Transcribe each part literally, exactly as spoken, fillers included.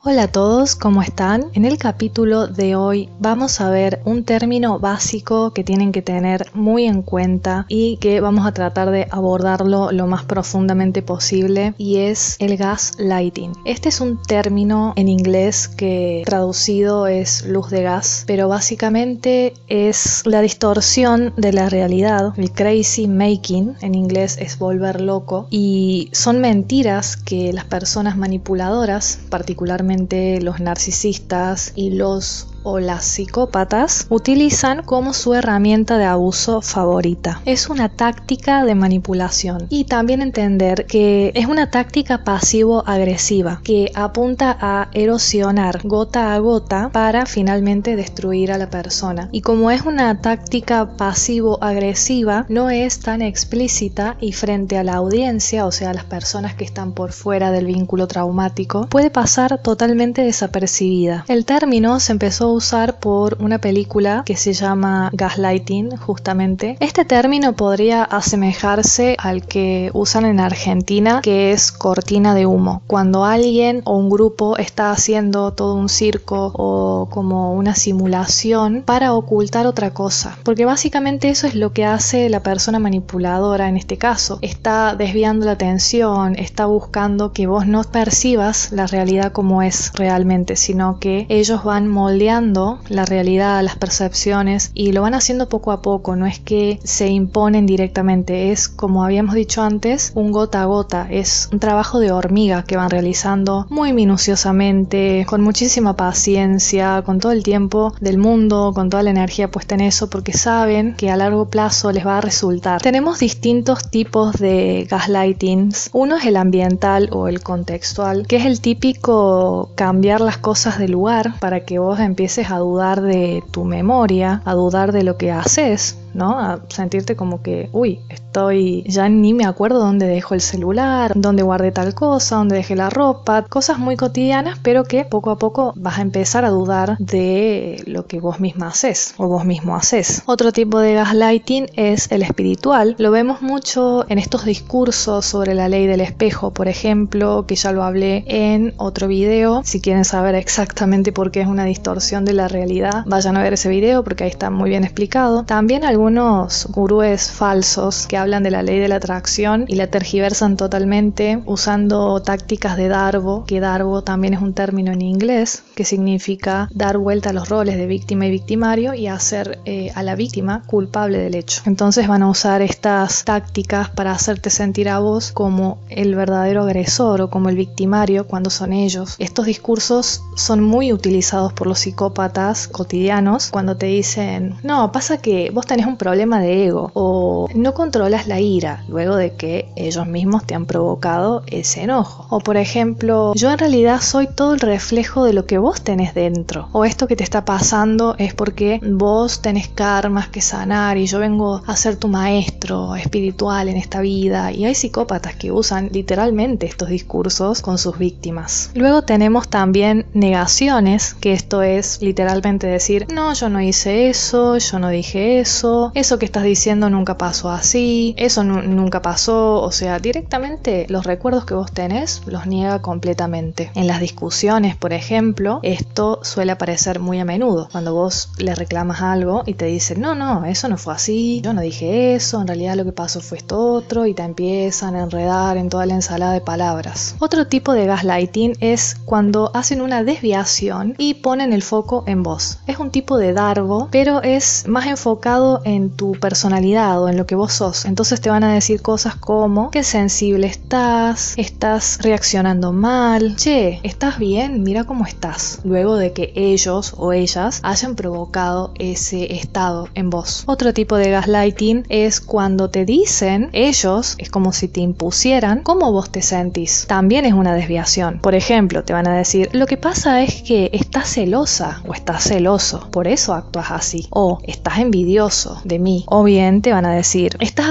Hola a todos, ¿cómo están? En el capítulo de hoy vamos a ver un término básico que tienen que tener muy en cuenta y que vamos a tratar de abordarlo lo más profundamente posible, y es el gaslighting. Este es un término en inglés que traducido es luz de gas, pero básicamente es la distorsión de la realidad, el crazy making, en inglés es volver loco, y son mentiras que las personas manipuladoras, particularmente los narcisistas y los o las psicópatas, utilizan como su herramienta de abuso favorita. Es una táctica de manipulación, y también entender que es una táctica pasivo-agresiva que apunta a erosionar gota a gota para finalmente destruir a la persona. Y como es una táctica pasivo-agresiva, no es tan explícita y frente a la audiencia, o sea, las personas que están por fuera del vínculo traumático, puede pasar totalmente desapercibida. El término se empezó a usar por una película que se llama Gaslighting, justamente. Este término podría asemejarse al que usan en Argentina, que es cortina de humo. Cuando alguien o un grupo está haciendo todo un circo o como una simulación para ocultar otra cosa. Porque básicamente eso es lo que hace la persona manipuladora en este caso. Está desviando la atención, está buscando que vos no percibas la realidad como es realmente, sino que ellos van moldeando la realidad, las percepciones, y lo van haciendo poco a poco. No es que se imponen directamente, es, como habíamos dicho antes, un gota a gota, es un trabajo de hormiga que van realizando muy minuciosamente, con muchísima paciencia, con todo el tiempo del mundo, con toda la energía puesta en eso, porque saben que a largo plazo les va a resultar. Tenemos distintos tipos de gaslightings. Uno es el ambiental o el contextual, que es el típico cambiar las cosas de lugar para que vos empieces a dudar de tu memoria, a dudar de lo que haces, ¿no? A sentirte como que, uy, estoy, ya ni me acuerdo dónde dejo el celular, dónde guardé tal cosa, dónde dejé la ropa, cosas muy cotidianas, pero que poco a poco vas a empezar a dudar de lo que vos misma haces o vos mismo haces. Otro tipo de gaslighting es el espiritual. Lo vemos mucho en estos discursos sobre la ley del espejo, por ejemplo, que ya lo hablé en otro video. Si quieren saber exactamente por qué es una distorsión de la realidad, vayan a ver ese video porque ahí está muy bien explicado. También algunos gurúes falsos que hablan de la ley de la atracción y la tergiversan totalmente usando tácticas de Darbo, que Darbo también es un término en inglés que significa dar vuelta a los roles de víctima y victimario y hacer eh, a la víctima culpable del hecho. Entonces van a usar estas tácticas para hacerte sentir a vos como el verdadero agresor o como el victimario cuando son ellos. Estos discursos son muy utilizados por los psicópatas cotidianos cuando te dicen, no, pasa que vos tenés un problema de ego o no controlas la ira, luego de que ellos mismos te han provocado ese enojo. O por ejemplo, yo en realidad soy todo el reflejo de lo que vos tenés dentro, o esto que te está pasando es porque vos tenés karmas que sanar y yo vengo a ser tu maestro espiritual en esta vida. Y hay psicópatas que usan literalmente estos discursos con sus víctimas. Luego tenemos también negaciones, que esto es literalmente decir, no, yo no hice eso, yo no dije eso, eso que estás diciendo nunca pasó así, eso nunca pasó, o sea, directamente los recuerdos que vos tenés los niega completamente. En las discusiones, por ejemplo, esto suele aparecer muy a menudo, cuando vos le reclamas algo y te dicen, no, no, eso no fue así, yo no dije eso, en realidad lo que pasó fue esto otro, y te empiezan a enredar en toda la ensalada de palabras. Otro tipo de gaslighting es cuando hacen una desviación y ponen el foco en vos. Es un tipo de Darbo, pero es más enfocado en tu personalidad o en lo que vos sos. Entonces te van a decir cosas como, qué sensible estás, estás reaccionando mal, che, ¿estás bien? Mira cómo estás. Luego de que ellos o ellas hayan provocado ese estado en vos. Otro tipo de gaslighting es cuando te dicen, ellos, es como si te impusieran cómo vos te sentís. También es una desviación. Por ejemplo, te van a decir, lo que pasa es que estás celosa o estás celoso, por eso actúas así. O estás envidioso de mí. O bien te van a decir, estás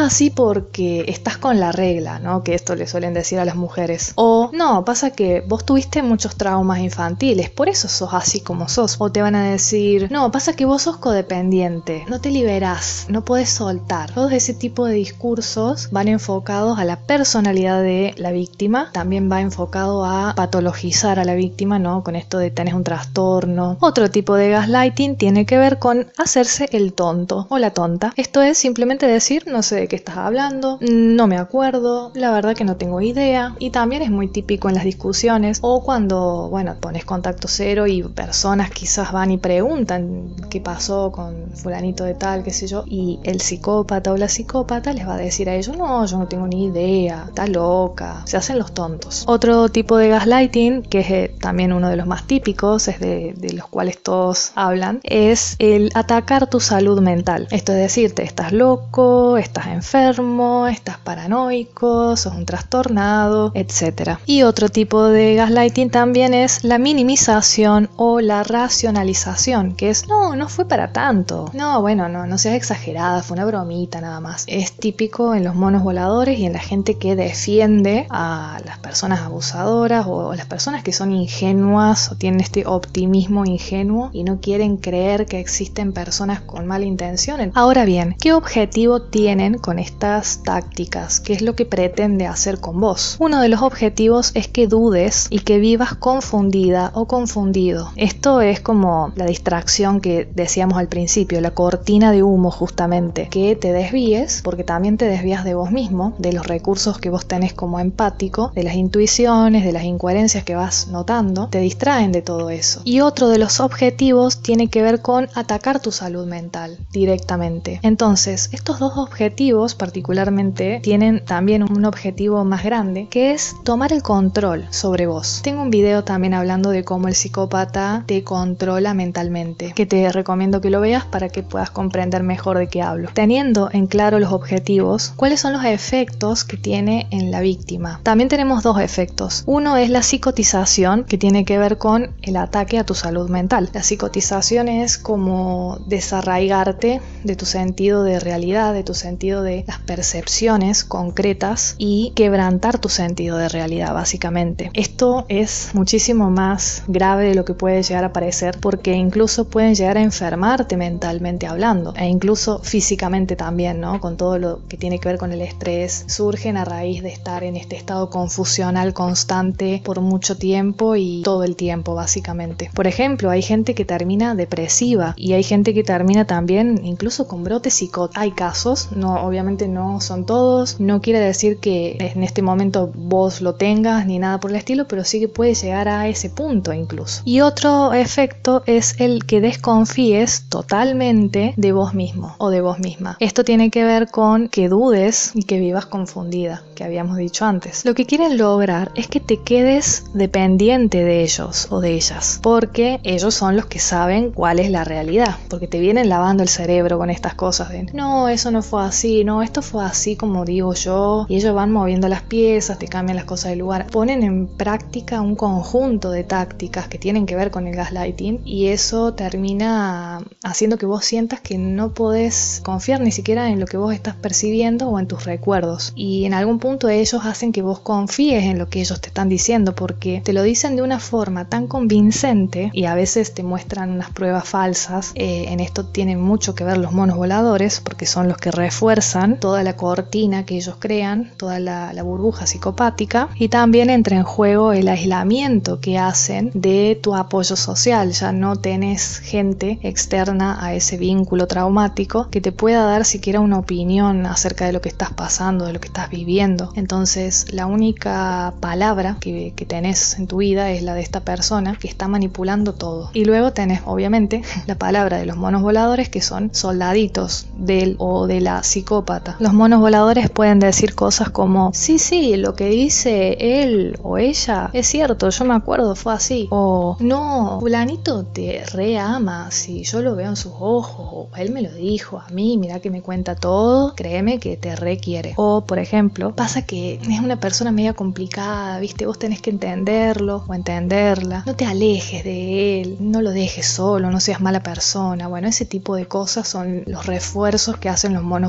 así porque estás con la regla, ¿no? Que esto le suelen decir a las mujeres. O no, pasa que vos tuviste muchos traumas infantiles, por eso sos así como sos. O te van a decir, no, pasa que vos sos codependiente, no te liberás, no podés soltar. Todos ese tipo de discursos van enfocados a la personalidad de la víctima, también va enfocado a patologizar a la víctima, ¿no? Con esto de tenés un trastorno. Otro tipo de gaslighting tiene que ver con hacerse el tonto o la tonta. Esto es simplemente decir, no sé de qué estás hablando, no me acuerdo, la verdad que no tengo idea. Y también es muy típico en las discusiones o cuando, bueno, pones contacto cero y personas quizás van y preguntan qué pasó con fulanito de tal, qué sé yo, y el psicópata o la psicópata les va a decir a ellos, no, yo no tengo ni idea, está loca, se hacen los tontos. Otro tipo de gaslighting, que es eh, también uno de los más típicos, es de, de los cuales todos hablan, es el atacar tu salud mental. Esto es decirte, estás loco, estás enfermo, estás paranoico, sos un trastornado, etcétera. Y otro tipo de gaslighting también es la minimización o la racionalización, que es, no, no fue para tanto. No, bueno, no, no seas exagerada, fue una bromita nada más. Es típico en los monos voladores y en la gente que defiende a las personas abusadoras o las personas que son ingenuas o tienen este optimismo ingenuo y no quieren creer que existen personas con mala intención. Ahora bien, ¿qué objetivo tienen con estas tácticas? ¿Qué es lo que pretende hacer con vos? Uno de los objetivos es que dudes y que vivas confundida o confundido. Esto es como la distracción que decíamos al principio, la cortina de humo justamente, que te desvíes, porque también te desvías de vos mismo, de los recursos que vos tenés como empático, de las intuiciones, de las incoherencias que vas notando, te distraen de todo eso. Y otro de los objetivos tiene que ver con atacar tu salud mental directamente. Entonces, estos dos objetivos particularmente tienen también un objetivo más grande, que es tomar el control sobre vos. Tengo un video también hablando de cómo el psicópata te controla mentalmente, que te recomiendo que lo veas para que puedas comprender mejor de qué hablo. Teniendo en claro los objetivos, ¿cuáles son los efectos que tiene en la víctima? También tenemos dos efectos. Uno es la psicotización, que tiene que ver con el ataque a tu salud mental. La psicotización es como desarraigarte de tu sentido de realidad, de tu sentido de las percepciones concretas y quebrantar tu sentido de realidad, básicamente. Esto es muchísimo más grave de lo que puede llegar a parecer, porque incluso pueden llegar a enfermarte mentalmente hablando, e incluso físicamente también, ¿no? Con todo lo que tiene que ver con el estrés, surgen a raíz de estar en este estado confusional constante por mucho tiempo y todo el tiempo, básicamente. Por ejemplo, hay gente que termina depresiva y hay gente que termina también incluso con brotes psicóticos. Hay casos, no, obviamente no son todos, no quiere decir que en este momento vos lo tengas ni nada por el estilo, pero sí que puede llegar a ese punto incluso. Y otro efecto es el que desconfíes totalmente de vos mismo o de vos misma. Esto tiene que ver con que dudes y que vivas confundida, que habíamos dicho antes. Lo que quieren lograr es que te quedes dependiente de ellos o de ellas, porque ellos son los que saben cuál es la realidad, porque te vienen lavando el cerebro con estas cosas de no, eso no fue así, no, esto fue así como digo yo, y ellos van moviendo las piezas, te cambian las cosas de lugar, ponen en práctica un conjunto de tácticas que tienen que ver con el gaslighting y eso termina haciendo que vos sientas que no podés confiar ni siquiera en lo que vos estás percibiendo o en tus recuerdos, y en algún punto ellos hacen que vos confíes en lo que ellos te están diciendo porque te lo dicen de una forma tan convincente y a veces te muestran unas pruebas falsas. Eh, en esto tienen mucho que ver los monos voladores porque son los que refuerzan toda la cortina que ellos crean, toda la, la burbuja psicopática, y también entra en juego el aislamiento que hacen de tu apoyo social. Ya no tenés gente externa a ese vínculo traumático que te pueda dar siquiera una opinión acerca de lo que estás pasando, de lo que estás viviendo. Entonces la única palabra que, que tenés en tu vida es la de esta persona que está manipulando todo. Y luego tenés obviamente la palabra de los monos voladores, que son soldaditos del o de la psicópata. Los monos voladores pueden decir cosas como sí, sí, lo que dice él o ella es cierto, yo me acuerdo, fue así. O no, fulanito te re ama, si yo lo veo en sus ojos, o él me lo dijo a mí, mira que me cuenta todo, créeme que te re quiere. O por ejemplo, pasa que es una persona media complicada, viste, vos tenés que entenderlo o entenderla, no te alejes de él, no lo dejes solo, no seas mala persona. Bueno, ese tipo de cosas son los refuerzos que hacen los monos voladores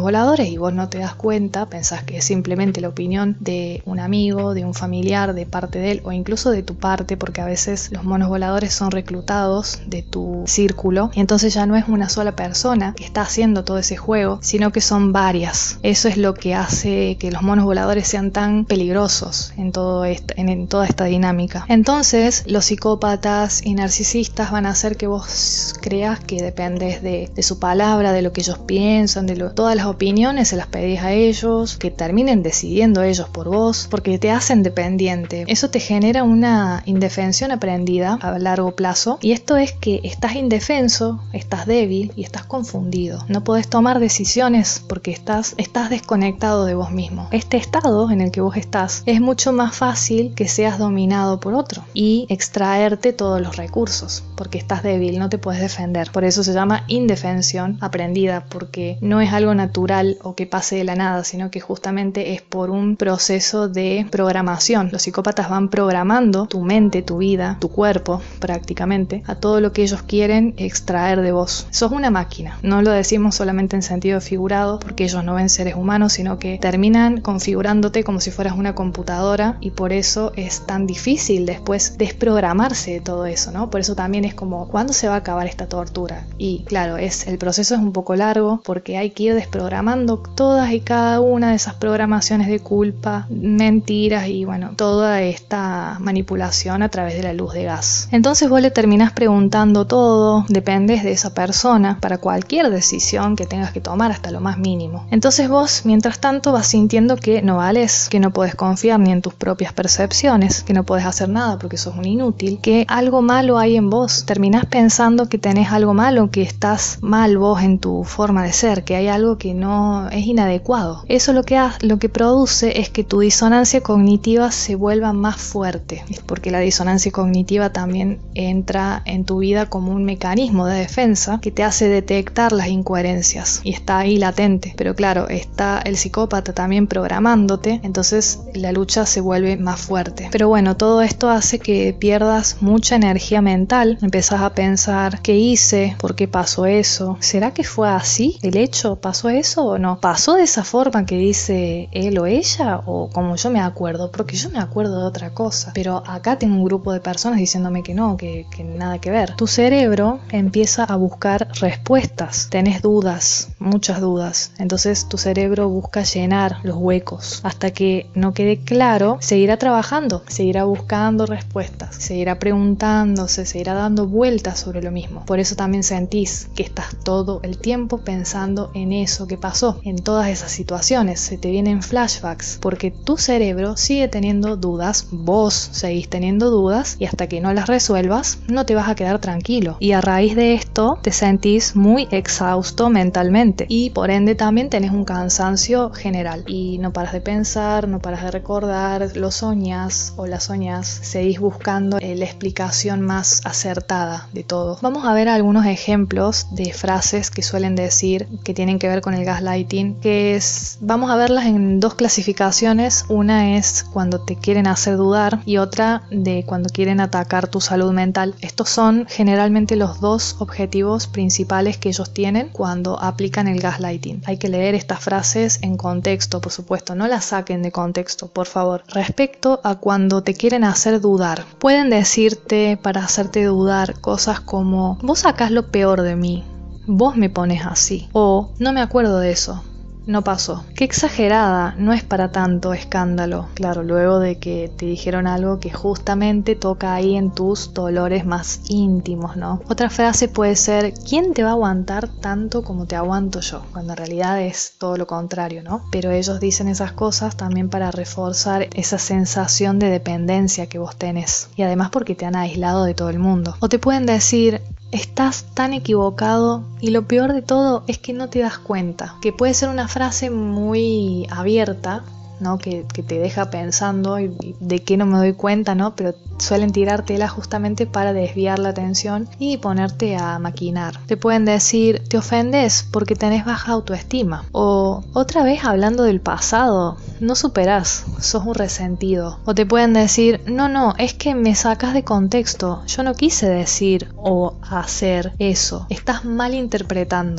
y vos no te das cuenta, pensás que es simplemente la opinión de un amigo, de un familiar, de parte de él o incluso de tu parte, porque a veces los monos voladores son reclutados de tu círculo y entonces ya no es una sola persona que está haciendo todo ese juego, sino que son varias. Eso es lo que hace que los monos voladores sean tan peligrosos en, todo esta, en, en toda esta dinámica. Entonces los psicópatas y narcisistas van a hacer que vos creas que dependes de, de su palabra, de lo que ellos piensan, de lo, todas las opiniones se las pedís a ellos, que terminen decidiendo ellos por vos, porque te hacen dependiente. Eso te genera una indefensión aprendida a largo plazo, y esto es que estás indefenso, estás débil y estás confundido. No podés tomar decisiones porque estás, estás desconectado de vos mismo. Este estado en el que vos estás es mucho más fácil que seas dominado por otro y extraerte todos los recursos, porque estás débil, no te puedes defender. Por eso se llama indefensión aprendida, porque no es algo natural o que pase de la nada, sino que justamente es por un proceso de programación. Los psicópatas van programando tu mente, tu vida, tu cuerpo prácticamente, a todo lo que ellos quieren extraer de vos. Sos una máquina. No lo decimos solamente en sentido figurado, porque ellos no ven seres humanos, sino que terminan configurándote como si fueras una computadora, y por eso es tan difícil después desprogramarse de todo eso, ¿no? Por eso también es como, ¿cuándo se va a acabar esta tortura? Y claro, es, el proceso es un poco largo, porque hay que ir desprogramando todas y cada una de esas programaciones de culpa, mentiras y bueno, toda esta manipulación a través de la luz de gas. Entonces vos le terminás preguntando todo, dependes de esa persona para cualquier decisión que tengas que tomar, hasta lo más mínimo. Entonces vos, mientras tanto, vas sintiendo que no vales, que no podés confiar ni en tus propias percepciones, que no podés hacer nada porque sos un inútil, que algo malo hay en vos. Terminás pensando que tenés algo malo, que estás mal vos en tu forma de ser, que hay algo que no es inadecuado. Eso lo que, ha, lo que produce es que tu disonancia cognitiva se vuelva más fuerte, porque la disonancia cognitiva también entra en tu vida como un mecanismo de defensa que te hace detectar las incoherencias y está ahí latente. Pero claro, está el psicópata también programándote, entonces la lucha se vuelve más fuerte. Pero bueno, todo esto hace que pierdas mucha energía mental. Empezás a pensar, ¿qué hice? ¿Por qué pasó eso? ¿Será que fue así? ¿El hecho pasó eso o no? ¿Pasó de esa forma que dice él o ella? ¿O como yo me acuerdo? Porque yo me acuerdo de otra cosa. Pero acá tengo un grupo de personas diciéndome que no, que, que nada que ver. Tu cerebro empieza a buscar respuestas. Tenés dudas, muchas dudas. Entonces tu cerebro busca llenar los huecos. Hasta que no quede claro, seguirá trabajando, seguirá buscando respuestas, seguirá preguntándose, seguirá dando vueltas sobre lo mismo. Por eso también sentís que estás todo el tiempo pensando en eso que pasó, en todas esas situaciones. Se te vienen flashbacks, porque tu cerebro sigue teniendo dudas, vos seguís teniendo dudas, y hasta que no las resuelvas, no te vas a quedar tranquilo. Y a raíz de esto, te sentís muy exhausto mentalmente, y por ende también tenés un cansancio general. Y no paras de pensar, no paras de recordar, lo soñás o la soñás, seguís buscando eh, la explicación más acertada de todo. Vamos a ver algunos ejemplos de frases que suelen decir que tienen que ver con el gaslighting, que es, vamos a verlas en dos clasificaciones. Una es cuando te quieren hacer dudar y otra de cuando quieren atacar tu salud mental. Estos son generalmente los dos objetivos principales que ellos tienen cuando aplican el gaslighting. Hay que leer estas frases en contexto, por supuesto, no las saquen de contexto, por favor. Respecto a cuando te quieren hacer dudar, pueden decirte para hacerte dudar cosas como: vos sacás lo peor de mí, vos me pones así, o no me acuerdo de eso, no pasó. Qué exagerada, no es para tanto escándalo. Claro, luego de que te dijeron algo que justamente toca ahí en tus dolores más íntimos, ¿no? Otra frase puede ser: ¿quién te va a aguantar tanto como te aguanto yo? Cuando en realidad es todo lo contrario, ¿no? Pero ellos dicen esas cosas también para reforzar esa sensación de dependencia que vos tenés. Y además porque te han aislado de todo el mundo. O te pueden decir: estás tan equivocado, y lo peor de todo es que no te das cuenta. Que puede ser una frase muy abierta, ¿no? Que, que te deja pensando y, y de qué no me doy cuenta, ¿no? Pero suelen tirártela justamente para desviar la atención y ponerte a maquinar. Te pueden decir: te ofendes porque tenés baja autoestima. O otra vez hablando del pasado, no superás, sos un resentido. O te pueden decir: no, no, es que me sacas de contexto, yo no quise decir o hacer eso, estás malinterpretando.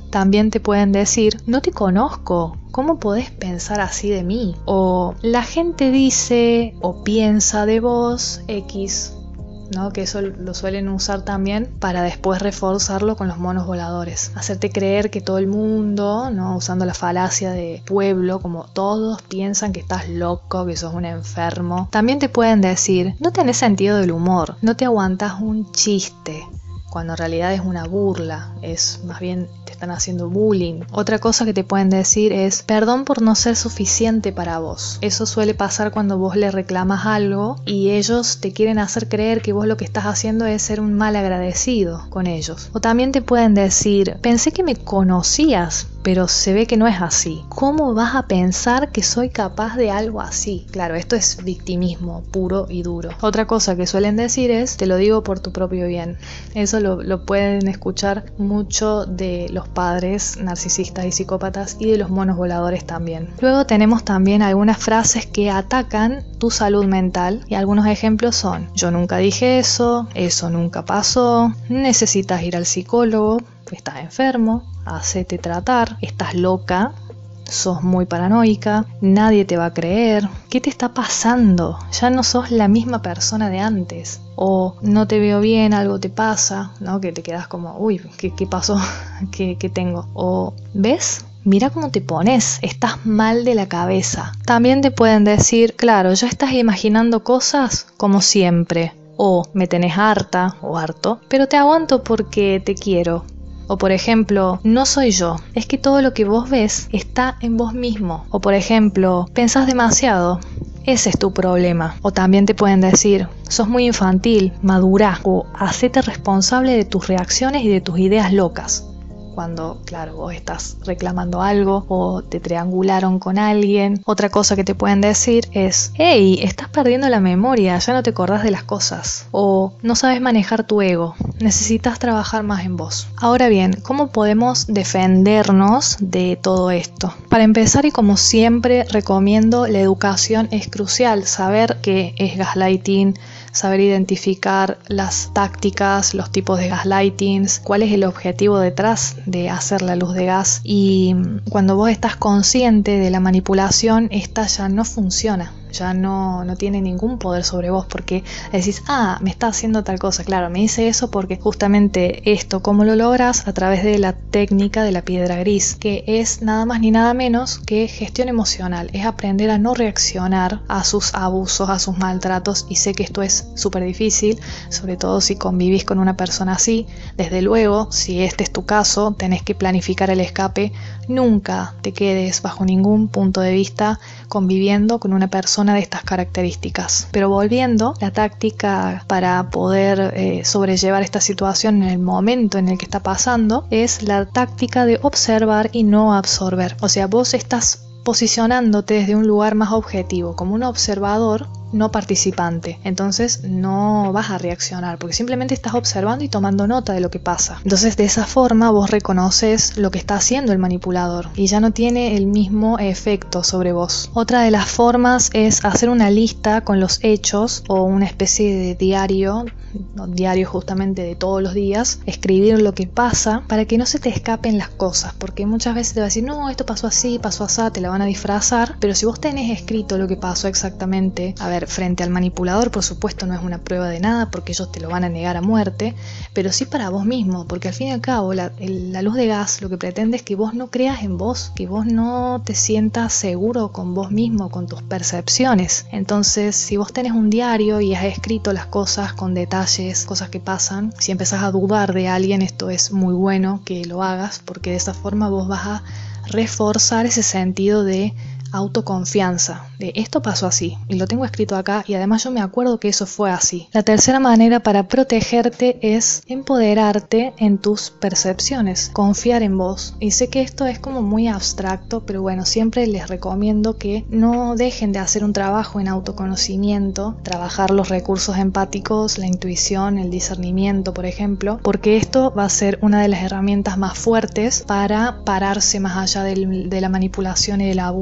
También te pueden decir, no te conozco, ¿cómo podés pensar así de mí? O la gente dice o piensa de vos X, ¿no? Que eso lo suelen usar también para después reforzarlo con los monos voladores. Hacerte creer que todo el mundo, ¿no? Usando la falacia de pueblo, como todos piensan que estás loco, que sos un enfermo. También te pueden decir, no tenés sentido del humor, no te aguantás un chiste, cuando en realidad es una burla, es más bien te están haciendo bullying. Otra cosa que te pueden decir es, perdón por no ser suficiente para vos. Eso suele pasar cuando vos le reclamas algo y ellos te quieren hacer creer que vos lo que estás haciendo es ser un mal agradecido con ellos. O también te pueden decir, pensé que me conocías, pero se ve que no es así. ¿Cómo vas a pensar que soy capaz de algo así? Claro, esto es victimismo puro y duro. Otra cosa que suelen decir es, te lo digo por tu propio bien. Eso lo, lo pueden escuchar mucho de los padres narcisistas y psicópatas y de los monos voladores también. Luego tenemos también algunas frases que atacan tu salud mental y algunos ejemplos son, yo nunca dije eso, eso nunca pasó, necesitas ir al psicólogo, estás enfermo, hacete tratar, estás loca, sos muy paranoica, nadie te va a creer, ¿qué te está pasando? Ya no sos la misma persona de antes. O no te veo bien, algo te pasa, ¿no? Que te quedas como, uy, ¿qué, qué pasó? ¿Qué, ¿Qué tengo? O, ¿ves? Mira cómo te pones, estás mal de la cabeza. También te pueden decir, claro, ya estás imaginando cosas como siempre. O me tenés harta o harto, pero te aguanto porque te quiero. O por ejemplo, no soy yo, es que todo lo que vos ves está en vos mismo. O por ejemplo, pensás demasiado, ese es tu problema. O también te pueden decir, sos muy infantil, madurá. O hacete responsable de tus reacciones y de tus ideas locas. Cuando, claro, vos estás reclamando algo o te triangularon con alguien. Otra cosa que te pueden decir es, hey, estás perdiendo la memoria, ya no te acordás de las cosas. O no sabes manejar tu ego, necesitas trabajar más en vos. Ahora bien, ¿cómo podemos defendernos de todo esto? Para empezar, y como siempre recomiendo, la educación es crucial. Saber qué es gaslighting, saber identificar las tácticas, los tipos de gaslightings, cuál es el objetivo detrás de hacer la luz de gas. Y cuando vos estás consciente de la manipulación, esta ya no funciona. Ya no, no tiene ningún poder sobre vos porque decís, ah, me está haciendo tal cosa. Claro, me dice eso porque justamente esto, ¿cómo lo logras? A través de la técnica de la piedra gris, que es nada más ni nada menos que gestión emocional. Es aprender a no reaccionar a sus abusos, a sus maltratos, y sé que esto es súper difícil, sobre todo si convivís con una persona así. Desde luego, si este es tu caso, tenés que planificar el escape. Nunca te quedes bajo ningún punto de vista conviviendo con una persona de estas características. Pero volviendo, la táctica para poder eh, sobrellevar esta situación en el momento en el que está pasando es la táctica de observar y no absorber. O sea, vos estás posicionándote desde un lugar más objetivo, como un observador, no participante. Entonces no vas a reaccionar porque simplemente estás observando y tomando nota de lo que pasa. Entonces de esa forma vos reconoces lo que está haciendo el manipulador y ya no tiene el mismo efecto sobre vos. Otra de las formas es hacer una lista con los hechos o una especie de diario, diario justamente de todos los días, escribir lo que pasa para que no se te escapen las cosas, porque muchas veces te va a decir, no, esto pasó así, pasó así, te la van a disfrazar, pero si vos tenés escrito lo que pasó exactamente, a ver, frente al manipulador, por supuesto no es una prueba de nada porque ellos te lo van a negar a muerte, pero sí para vos mismo, porque al fin y al cabo la, el, la luz de gas lo que pretende es que vos no creas en vos, que vos no te sientas seguro con vos mismo, con tus percepciones. Entonces, si vos tenés un diario y has escrito las cosas con detalles, cosas que pasan, si empezás a dudar de alguien, esto es muy bueno que lo hagas, porque de esa forma vos vas a reforzar ese sentido de autoconfianza, de esto pasó así y lo tengo escrito acá y además yo me acuerdo que eso fue así. La tercera manera para protegerte es empoderarte en tus percepciones, confiar en vos. Y sé que esto es como muy abstracto, pero bueno, siempre les recomiendo que no dejen de hacer un trabajo en autoconocimiento, trabajar los recursos empáticos, la intuición, el discernimiento, por ejemplo, porque esto va a ser una de las herramientas más fuertes para pararse más allá del, de la manipulación y del abuso.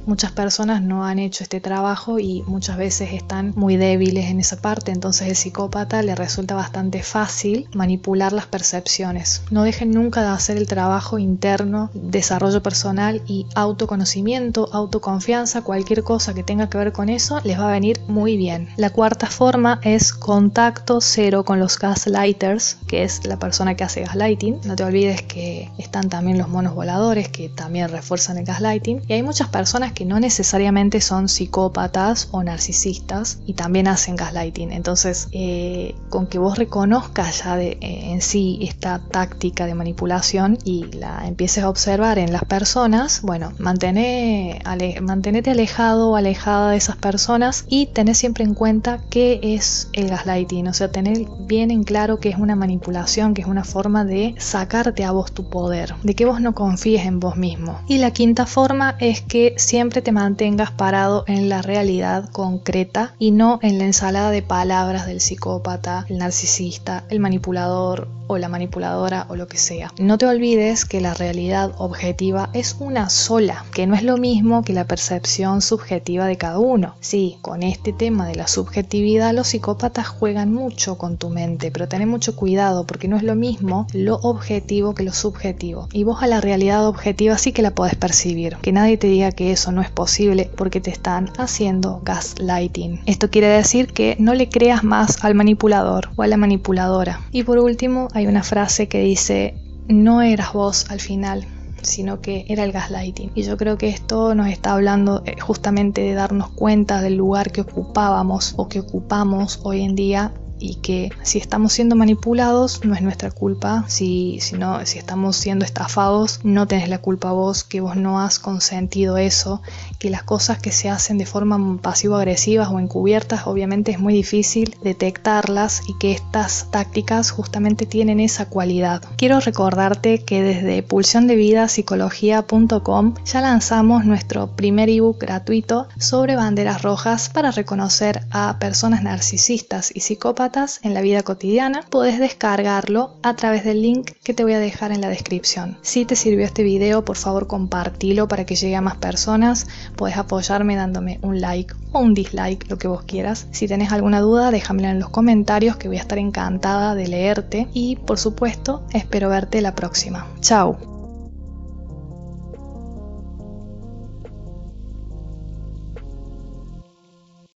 muchas personas no han hecho este trabajo y muchas veces están muy débiles en esa parte, entonces el psicópata le resulta bastante fácil manipular las percepciones. No dejen nunca de hacer el trabajo interno, desarrollo personal y autoconocimiento, autoconfianza, cualquier cosa que tenga que ver con eso les va a venir muy bien. La cuarta forma es contacto cero con los gaslighters, que es la persona que hace gaslighting. No te olvides que están también los monos voladores, que también refuerzan el gaslighting, y hay muchas personas que no necesariamente son psicópatas o narcisistas y también hacen gaslighting. Entonces eh, con que vos reconozcas ya de, eh, en sí esta táctica de manipulación y la empieces a observar en las personas, bueno, mantené, ale, mantenete alejado o alejada de esas personas y tenés siempre en cuenta qué es el gaslighting, o sea, tener bien en claro que es una manipulación, que es una forma de sacarte a vos tu poder, de que vos no confíes en vos mismo. Y la quinta forma es que siempre te mantengas parado en la realidad concreta y no en la ensalada de palabras del psicópata, el narcisista, el manipulador o la manipuladora o lo que sea. No te olvides que la realidad objetiva es una sola, que no es lo mismo que la percepción subjetiva de cada uno. Sí, con este tema de la subjetividad los psicópatas juegan mucho con tu mente, pero ten mucho cuidado porque no es lo mismo lo objetivo que lo subjetivo. Y vos a la realidad objetiva sí que la podés percibir. Que nadie te diga que eso no es posible porque te están haciendo gaslighting. Esto quiere decir que no le creas más al manipulador o a la manipuladora. Y por último, hay una frase que dice: no eras vos al final, sino que era el gaslighting. Y yo creo que esto nos está hablando justamente de darnos cuenta del lugar que ocupábamos o que ocupamos hoy en día, y que si estamos siendo manipulados no es nuestra culpa, si, si, no, si estamos siendo estafados no tenés la culpa vos, que vos no has consentido eso, que las cosas que se hacen de forma pasivo-agresivas o encubiertas obviamente es muy difícil detectarlas y que estas tácticas justamente tienen esa cualidad. Quiero recordarte que desde pulsión de vida psicología punto com ya lanzamos nuestro primer ebook gratuito sobre banderas rojas para reconocer a personas narcisistas y psicópatas en la vida cotidiana. Podés descargarlo a través del link que te voy a dejar en la descripción. Si te sirvió este video, por favor compartilo para que llegue a más personas. Podés apoyarme dándome un like o un dislike, lo que vos quieras. Si tenés alguna duda, déjamela en los comentarios, que voy a estar encantada de leerte. Y por supuesto, espero verte la próxima. Chao.